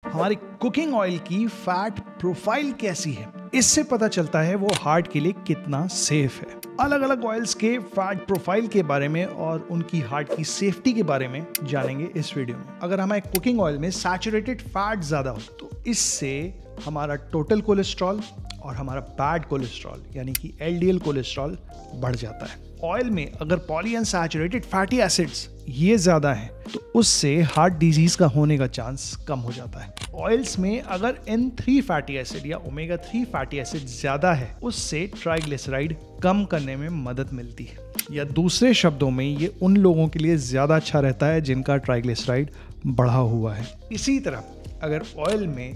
हमारी cooking oil की fat profile कैसी है, इससे पता चलता है वो हार्ट के लिए कितना सेफ है। अलग अलग ऑयल्स के फैट प्रोफाइल के बारे में और उनकी हार्ट की सेफ्टी के बारे में जानेंगे इस वीडियो में। अगर हमारे कुकिंग ऑयल में सैचुरेटेड फैट ज्यादा हो तो इससे हमारा टोटल कोलेस्ट्रॉल और हमारा बैड कोलेस्ट्रॉल यानी कि LDL कोलेस्ट्रॉल बढ़ जाता है। ऑयल में अगर पॉलीअनसैचुरेटेड फैटी एसिड्स ये ज्यादा है तो उससे हार्ट डिजीज का होने का चांस कम हो जाता है। ऑयल्स में अगर N3 फैटी एसिड या ओमेगा 3 फैटी एसिड ज्यादा है उससे ट्राइग्लिसराइड कम करने में मदद मिलती है, या दूसरे शब्दों में ये उन लोगों के लिए ज्यादा अच्छा रहता है जिनका ट्राइग्लिसराइड बढ़ा हुआ है। इसी तरह अगर ऑयल में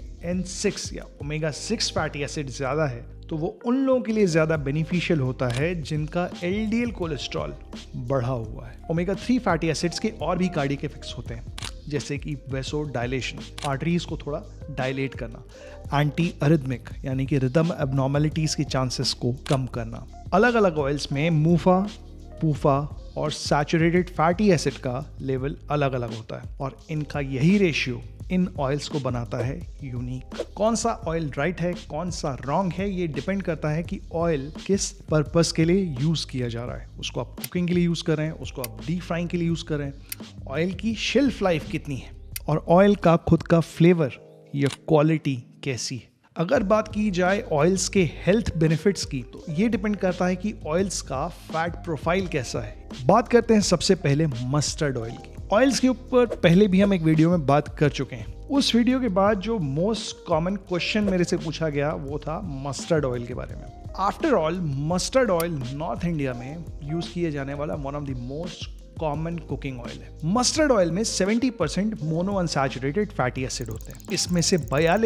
N6 या ओमेगा 6 फैटी एसिड ज्यादा है तो वो उन लोगों के लिए ज्यादा बेनिफिशियल होता है जिनका LDL कोलेस्ट्रॉल बढ़ा हुआ है। ओमेगा 3 फैटी एसिड्स के और भी कार्डियक इफेक्ट्स होते हैं, जैसे कि वेसो डायलेशन, आर्टरीज को थोड़ा डायलेट करना, एंटी अरिथमिक यानी कि रिदम एबनॉर्मलिटीज के चांसेस को कम करना। अलग अलग ऑयल्स में मूफा, पूफा और सैचुरेटेड फैटी एसिड का लेवल अलग अलग होता है और इनका यही रेशियो इन ऑयल्स को बनाता है यूनिक। कौन सा ऑयल राइट है, कौन सा रॉन्ग है, ये डिपेंड करता है कि ऑयल किस पर्पस के लिए यूज किया जा रहा है। उसको आप कुकिंग के लिए यूज कर रहे हैं, उसको आप डीप फ्राइंग के लिए यूज कर रहे हैं, ऑयल की शेल्फ लाइफ कितनी है और ऑयल का खुद का फ्लेवर या क्वालिटी कैसी है। अगर बात की जाए ऑयल्स के हेल्थ बेनिफिट्स की तो ये डिपेंड करता है कि ऑयल्स का फैट प्रोफाइल कैसा है। बात करते हैं सबसे पहले मस्टर्ड ऑयल की। ऑयल्स के ऊपर पहले भी हम एक वीडियो में बात कर चुके हैं। उस वीडियो के बाद जो मोस्ट कॉमन क्वेश्चन मेरे से पूछा गया वो था मस्टर्ड ऑयल के बारे में। After all mustard oil north India में यूज किए जाने वाला one of the most common cooking oil है। मस्टर्ड ऑयल में 70% मोनो अनसैचुरेटेड फैटी एसिड होते हैं। इसमें से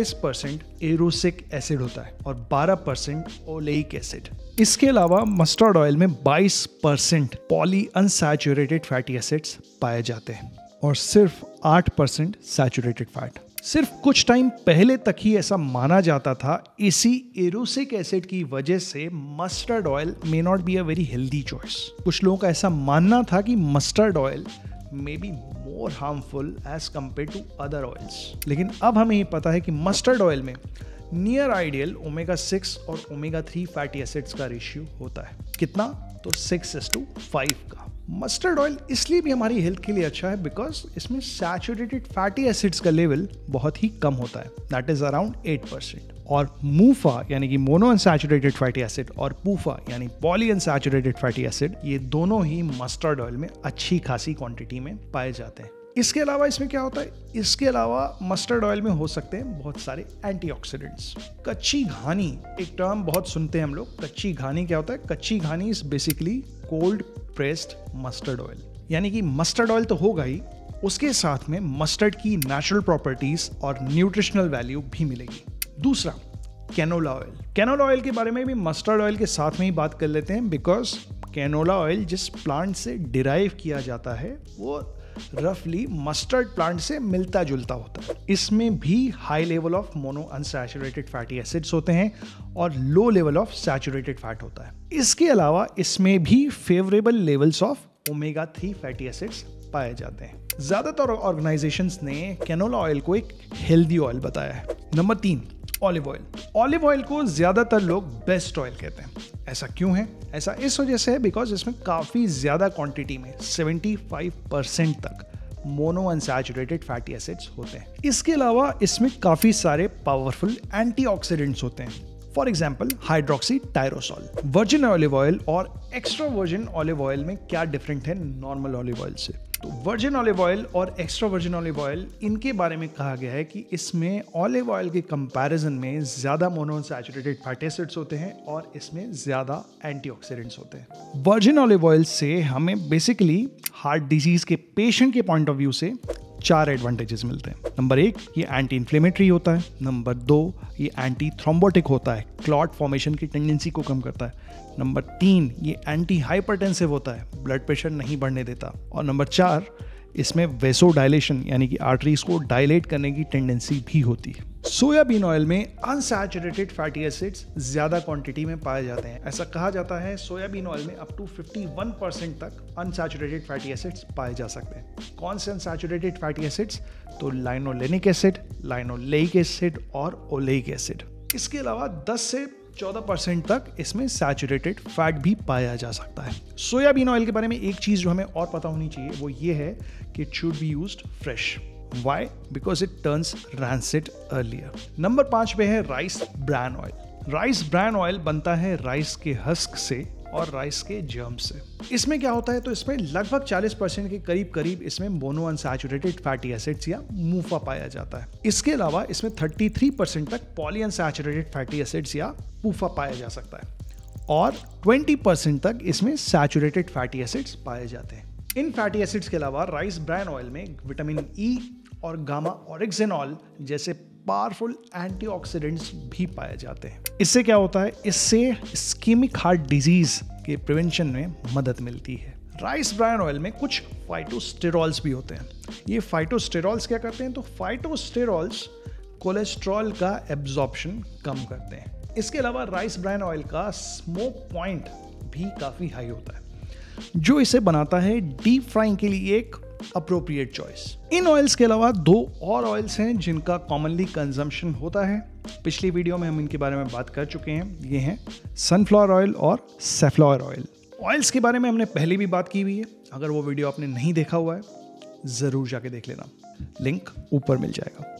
42% एरोसिक एसिड होता है और 12% ओलेइक एसिड। इसके अलावा मस्टर्ड ऑयल में 22% पॉली अनसैचुरेटेड फैटी एसिड्स पाए जाते हैं और सिर्फ 8% सैचुरेटेड फैट। सिर्फ कुछ टाइम पहले तक ही ऐसा माना जाता था, इसी एरोसिक एसिड की वजह से mustard oil may not be a very healthy choice. कुछ लोगों का ऐसा मानना था कि mustard oil may be more harmful as compared to other oils. लेकिन अब हमें ये पता है कि मस्टर्ड ऑयल में नियर आइडियल ओमेगा 6 और ओमेगा 3 फैटी एसिड्स का रेशियो होता है। कितना? तो 6:5 का। मस्टर्ड ऑयल इसलिए भी हमारी हेल्थ के लिए अच्छा है बिकॉज इसमें सैचुरेटेड फैटी एसिड्स का लेवल बहुत ही कम होता है, दैट इज अराउंड 8%। और मूफा यानी कि मोनो अनसैचुरेटेड फैटी एसिड और पूफा यानी पॉली अनसैचुरेटेड फैटी एसिड, ये दोनों ही मस्टर्ड ऑयल में अच्छी खासी क्वांटिटी में पाए जाते हैं। इसके अलावा इसमें क्या होता है, इसके अलावा मस्टर्ड ऑयल में हो सकते हैं बहुत सारे एंटीऑक्सीडेंट्स। कच्ची घानी एक टर्म बहुत सुनते हैं हम लोग। कच्ची घानी क्या होता है? Kachchi ghani is basically cold pressed mustard oil, यानी कि मस्टर्ड ऑयल तो होगा ही, उसके साथ में मस्टर्ड की नेचुरल प्रॉपर्टीज और न्यूट्रिशनल वैल्यू भी मिलेगी। दूसरा, कैनोला ऑयल। कैनोला ऑयल के बारे में भी मस्टर्ड ऑयल के साथ में ही बात कर लेते हैं बिकॉज कैनोला ऑयल जिस प्लांट से डिराइव किया जाता है वो रफली मस्टर्ड प्लांट से मिलता जुलता होता है। इसमें भी high level of mono unsaturated fatty acids होते हैं और low level of saturated fat होता है। इसके अलावा इसमें भी favourable levels of omega 3 fatty acids पाए जाते हैं। ज्यादातर ऑर्गेनाइजेशंस ने कैनोला ऑयल को एक हेल्दी ऑयल बताया है। Number 3, olive oil. Olive oil को ज्यादातर लोग बेस्ट ऑयल कहते हैं। ऐसा क्यों है? ऐसा इस वजह से है बिकॉज इसमें काफी ज्यादा क्वांटिटी में 75% तक मोनो अनसैचुरेटेड फैटी एसिड्स होते हैं। इसके अलावा इसमें काफी सारे पावरफुल एंटीऑक्सीडेंट्स होते हैं। For example hydroxytyrosol. Virgin olive oil और एक्स्ट्रा वर्जिन ऑलिव ऑयल में क्या डिफरेंट है नॉर्मल ऑलिव ऑयल से? तो वर्जिन ऑलिव ऑयल और एक्स्ट्रा वर्जिन ऑलिव ऑयल, इनके बारे में कहा गया है कि इसमें ऑलिव ऑयल के कंपैरिजन में ज्यादा मोनोअनसैचुरेटेड फैटी एसिड्स होते हैं और इसमें ज्यादा एंटीऑक्सीडेंट्स होते हैं। वर्जिन ऑलिव ऑयल से हमें बेसिकली हार्ट डिजीज के पेशेंट के पॉइंट ऑफ व्यू से 4 एडवांटेजेस मिलते हैं। नंबर 1, ये एंटी इन्फ्लेमेटरी होता है। नंबर 2, ये एंटी थ्रोम्बोटिक होता है, क्लॉट फॉर्मेशन की टेंडेंसी को कम करता है। नंबर 3, ये एंटी हाइपरटेंसिव होता है, ब्लड प्रेशर नहीं बढ़ने देता। और नंबर 4, इसमें वेसो डायलेशन यानी कि आर्टरीज को डायलेट करने की टेंडेंसी भी होती है। सोयाबीन ऑयल में अनसैचुरेटेड फैटी एसिड्स ज्यादा क्वांटिटी में पाए जाते हैं। ऐसा कहा जाता है सोयाबीन ऑयल में अप टू 51% तक अनसैचुरेटेड फैटी एसिड्स पाए जा सकते हैं। कौन से अनसैचुरेटेड फैटी एसिड्स? तो लाइनोलेनिक एसिड, लाइनोलेइक एसिड और ओलेइक एसिड। इसके अलावा 10 से 14% तक इसमें सैचुरेटेड फैट भी पाया जा सकता है। सोयाबीन ऑयल के बारे में एक चीज जो हमें और पता होनी चाहिए वो ये है कि it should be used fresh. Why? Because it turns rancid earlier. Number 5 पे है rice bran oil. Rice bran oil बनता है राइस के हस्क से और राइस के जर्म से। इसमें क्या होता है? तो इसमें लगभग 40% के करीब इसमें मोनो अनसैचुरेटेड फैटी एसिड्स या मूफा पाया जाता है। इसके अलावा इसमें 33% तक पॉली अनसैचुरेटेड फैटी एसिड्स या पूफा पाया जा सकता है और 20% तक इसमें सैचुरेटेड फैटी एसिड्स पाए जाते हैं। इन फैटी एसिड्स के अलावा राइस ब्रैन ऑयल में विटामिन ई और गामा ऑरिगेनॉल जैसे पावरफुल एंटीऑक्सीडेंट्स भी पाए जाते हैं। इससे क्या होता है? इससे इस्केमिक हार्ट डिजीज के प्रिवेंशन में मदद मिलती है। राइस ब्रैन ऑयल में कुछ फाइटोस्टेरॉल्स भी होते हैं। ये फाइटोस्टेरॉल्स क्या करते हैं? तो फाइटोस्टेरॉल्स कोलेस्ट्रॉल का एब्जॉर्प्शन कम करते हैं। इसके अलावा राइस ब्रैन ऑयल का स्मोक पॉइंट भी काफी हाई होता है, जो इसे बनाता है डीप फ्राइंग के लिए एक अप्रोप्रिएट चॉइस। इन ऑयल्स के अलावा 2 और ऑयल्स हैं जिनका कॉमनली कंजम्पशन होता है। पिछली वीडियो में हम इनके बारे में बात कर चुके हैं। ये हैं सनफ्लावर ऑयल और सैफ्लॉवर ऑयल। ऑयल्स के बारे में हमने पहले भी बात की हुई है। अगर वो वीडियो आपने नहीं देखा हुआ है जरूर जाके देख लेना, लिंक ऊपर मिल जाएगा।